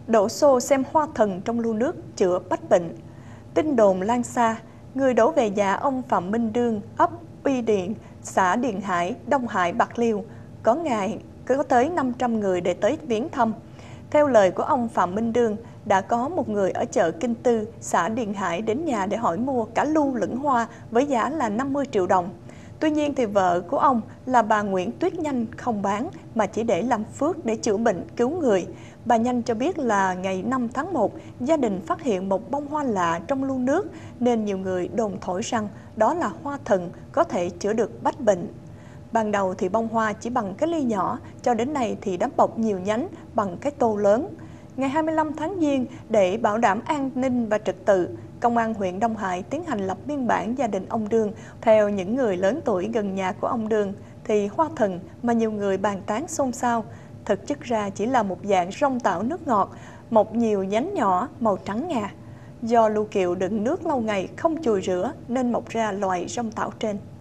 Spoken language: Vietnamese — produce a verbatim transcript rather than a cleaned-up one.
Đổ xô xem hoa thần trong lu nước chữa bách bệnh. Tin đồn lan xa, người đổ về nhà ông Phạm Minh Đương, ấp Uy Điền, xã Điền Hải, Đông Hải, Bạc Liêu, có ngày có tới năm trăm người để tới viếng thăm. Theo lời của ông Phạm Minh Đương, đã có một người ở chợ Kinh Tư, xã Điền Hải đến nhà để hỏi mua cả lu lẫn hoa với giá là năm mươi triệu đồng. Tuy nhiên thì vợ của ông là bà Nguyễn Tuyết Nhanh không bán mà chỉ để làm phước để chữa bệnh cứu người. Bà Nhanh cho biết là ngày năm tháng một, gia đình phát hiện một bông hoa lạ trong lu nước nên nhiều người đồn thổi rằng đó là hoa thần có thể chữa được bách bệnh. Ban đầu thì bông hoa chỉ bằng cái ly nhỏ, cho đến nay thì đã bọc nhiều nhánh bằng cái tô lớn. Ngày hai mươi lăm tháng Giêng, để bảo đảm an ninh và trật tự, Công an huyện Đông Hải tiến hành lập biên bản gia đình ông Đương. Theo những người lớn tuổi gần nhà của ông Đương, thì hoa thần mà nhiều người bàn tán xôn xao, thực chất ra chỉ là một dạng rong tảo nước ngọt, mọc nhiều nhánh nhỏ màu trắng ngà. Do lu kiệu đựng nước lâu ngày không chùi rửa nên mọc ra loài rong tảo trên.